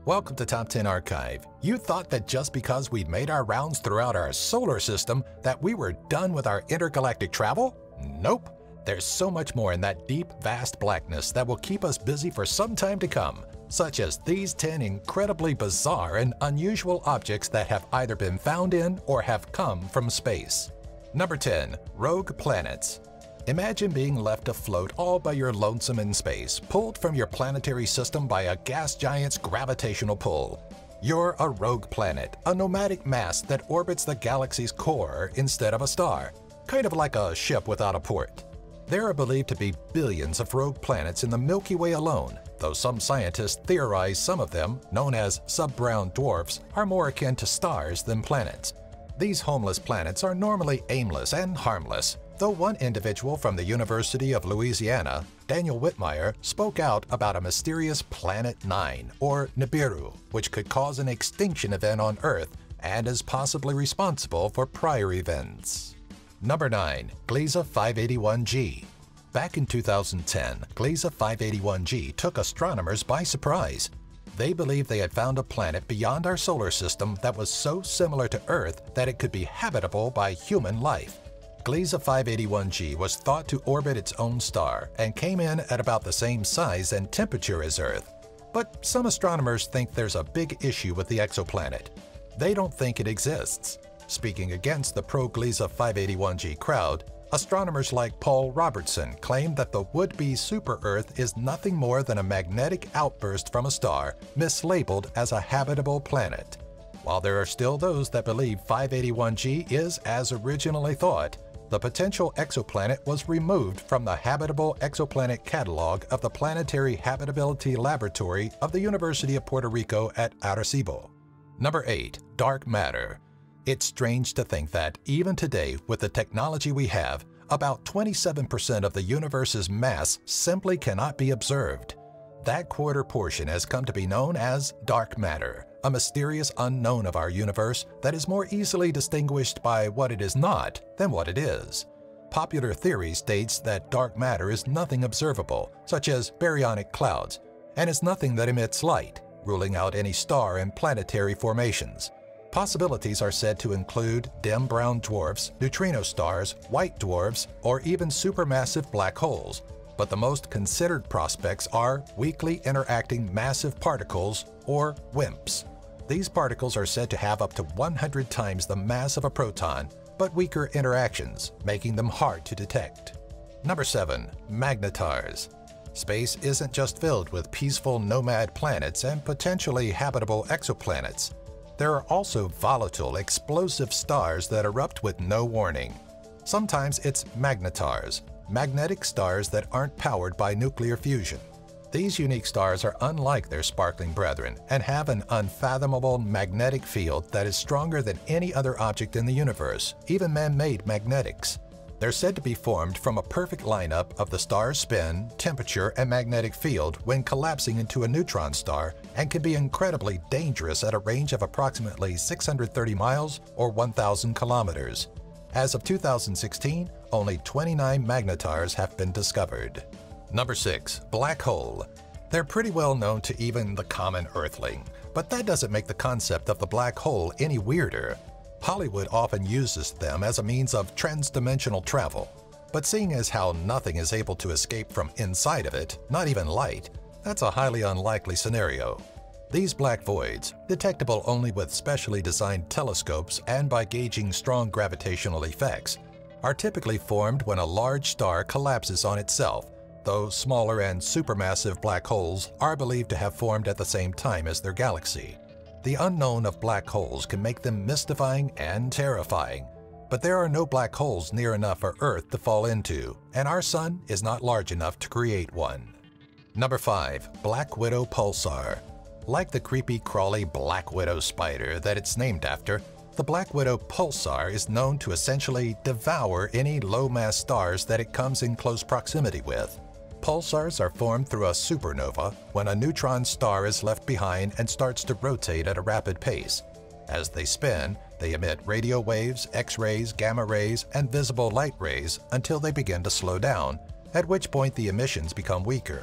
Welcome to Top 10 Archive. You thought that just because we'd made our rounds throughout our solar system that we were done with our intergalactic travel? Nope. There's so much more in that deep, vast blackness that will keep us busy for some time to come, such as these 10 incredibly bizarre and unusual objects that have either been found in or have come from space. Number 10. Rogue planets. Imagine being left afloat all by your lonesome in space, pulled from your planetary system by a gas giant's gravitational pull. You're a rogue planet, a nomadic mass that orbits the galaxy's core instead of a star, kind of like a ship without a port. There are believed to be billions of rogue planets in the Milky Way alone, though some scientists theorize some of them, known as sub-brown dwarfs, are more akin to stars than planets. These homeless planets are normally aimless and harmless, though one individual from the University of Louisiana, Daniel Whitmire, spoke out about a mysterious Planet 9, or Nibiru, which could cause an extinction event on Earth and is possibly responsible for prior events. Number 9. Gliese 581g. Back in 2010, Gliese 581g took astronomers by surprise. They believed they had found a planet beyond our solar system that was so similar to Earth that it could be habitable by human life. Gliese 581g was thought to orbit its own star and came in at about the same size and temperature as Earth. But some astronomers think there's a big issue with the exoplanet. They don't think it exists. Speaking against the pro-Gliese 581g crowd, astronomers like Paul Robertson claim that the would-be super-Earth is nothing more than a magnetic outburst from a star mislabeled as a habitable planet. While there are still those that believe 581g is as originally thought, the potential exoplanet was removed from the Habitable Exoplanet Catalog of the Planetary Habitability Laboratory of the University of Puerto Rico at Arecibo. Number 8. Dark matter. It's strange to think that, even today, with the technology we have, about 27% of the universe's mass simply cannot be observed. That quarter portion has come to be known as dark matter, a mysterious unknown of our universe that is more easily distinguished by what it is not than what it is. Popular theory states that dark matter is nothing observable, such as baryonic clouds, and is nothing that emits light, ruling out any star and planetary formations. Possibilities are said to include dim brown dwarfs, neutrino stars, white dwarfs, or even supermassive black holes. But the most considered prospects are weakly interacting massive particles, or WIMPs. These particles are said to have up to 100 times the mass of a proton, but weaker interactions, making them hard to detect. Number 7. Magnetars. Space isn't just filled with peaceful nomad planets and potentially habitable exoplanets. There are also volatile, explosive stars that erupt with no warning. Sometimes it's magnetars, magnetic stars that aren't powered by nuclear fusion. These unique stars are unlike their sparkling brethren and have an unfathomable magnetic field that is stronger than any other object in the universe, even man-made magnetics. They're said to be formed from a perfect lineup of the star's spin, temperature, and magnetic field when collapsing into a neutron star, and can be incredibly dangerous at a range of approximately 630 miles or 1,000 kilometers. As of 2016, only 29 magnetars have been discovered. Number 6. Black hole. They're pretty well known to even the common Earthling, but that doesn't make the concept of the black hole any weirder. Hollywood often uses them as a means of transdimensional travel, but seeing as how nothing is able to escape from inside of it, not even light, that's a highly unlikely scenario. These black voids, detectable only with specially designed telescopes and by gauging strong gravitational effects, are typically formed when a large star collapses on itself, though smaller and supermassive black holes are believed to have formed at the same time as their galaxy. The unknown of black holes can make them mystifying and terrifying, but there are no black holes near enough for Earth to fall into, and our Sun is not large enough to create one. Number 5. Black Widow Pulsar. Like the creepy, crawly Black Widow spider that it's named after, the Black Widow Pulsar is known to essentially devour any low-mass stars that it comes in close proximity with. Pulsars are formed through a supernova when a neutron star is left behind and starts to rotate at a rapid pace. As they spin, they emit radio waves, X-rays, gamma rays, and visible light rays until they begin to slow down, at which point the emissions become weaker.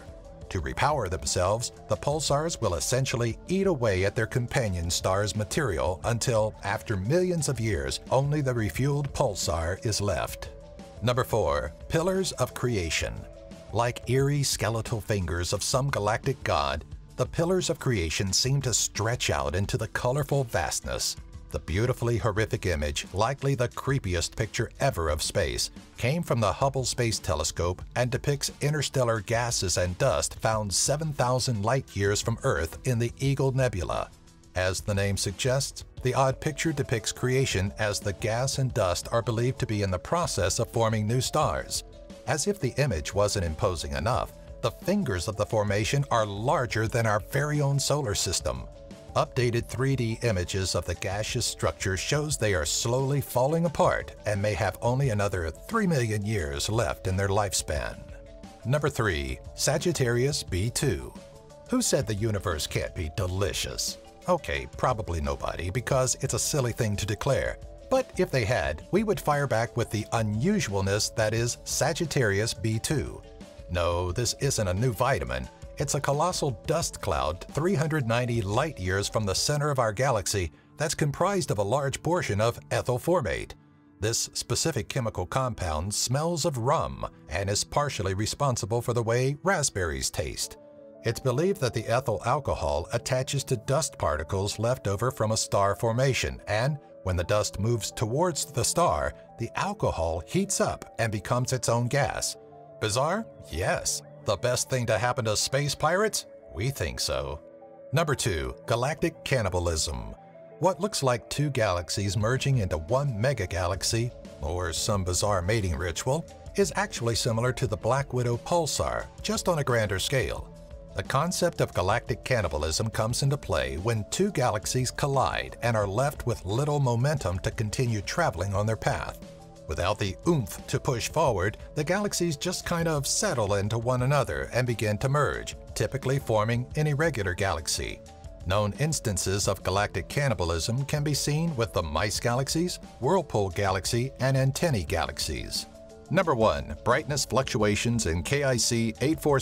To repower themselves, the pulsars will essentially eat away at their companion star's material until, after millions of years, only the refueled pulsar is left. Number 4. Pillars of creation. Like eerie skeletal fingers of some galactic god, the pillars of creation seem to stretch out into the colorful vastness. The beautifully horrific image, likely the creepiest picture ever of space, came from the Hubble Space Telescope and depicts interstellar gases and dust found 7,000 light-years from Earth in the Eagle Nebula. As the name suggests, the odd picture depicts creation as the gas and dust are believed to be in the process of forming new stars. As if the image wasn't imposing enough, the fingers of the formation are larger than our very own solar system. Updated 3D images of the gaseous structure shows they are slowly falling apart and may have only another 3 million years left in their lifespan. Number 3. Sagittarius B2. Who said the universe can't be delicious? Okay, probably nobody, because it's a silly thing to declare. But if they had, we would fire back with the unusualness that is Sagittarius B2. No, this isn't a new vitamin. It's a colossal dust cloud 390 light-years from the center of our galaxy that's comprised of a large portion of ethyl formate. This specific chemical compound smells of rum and is partially responsible for the way raspberries taste. It's believed that the ethyl alcohol attaches to dust particles left over from a star formation, and when the dust moves towards the star, the alcohol heats up and becomes its own gas. Bizarre? Yes. The best thing to happen to space pirates? We think so. Number 2. Galactic Cannibalism. What looks like two galaxies merging into one mega-galaxy, or some bizarre mating ritual, is actually similar to the Black Widow pulsar, just on a grander scale. The concept of galactic cannibalism comes into play when two galaxies collide and are left with little momentum to continue traveling on their path. Without the oomph to push forward, the galaxies just kind of settle into one another and begin to merge, typically forming an irregular galaxy. Known instances of galactic cannibalism can be seen with the Mice galaxies, Whirlpool galaxy, and Antennae galaxies. Number 1. Brightness fluctuations in KIC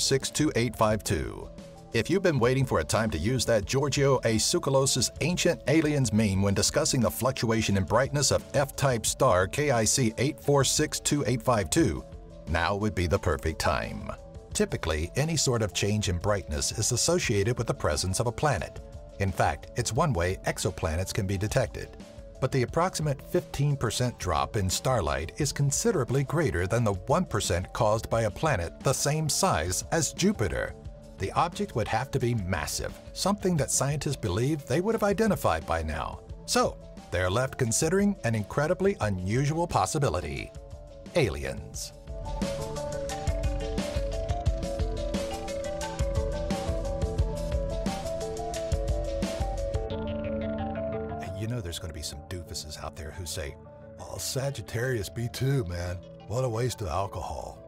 8462852. If you've been waiting for a time to use that Giorgio A. Tsoukalos' Ancient Aliens meme when discussing the fluctuation in brightness of F-type star KIC 8462852, now would be the perfect time. Typically, any sort of change in brightness is associated with the presence of a planet. In fact, it's one way exoplanets can be detected. But the approximate 15% drop in starlight is considerably greater than the 1% caused by a planet the same size as Jupiter. The object would have to be massive, something that scientists believe they would have identified by now. So, they're left considering an incredibly unusual possibility: aliens. And you know there's going to be some doofuses out there who say, "Oh, Sagittarius B2, man, what a waste of alcohol."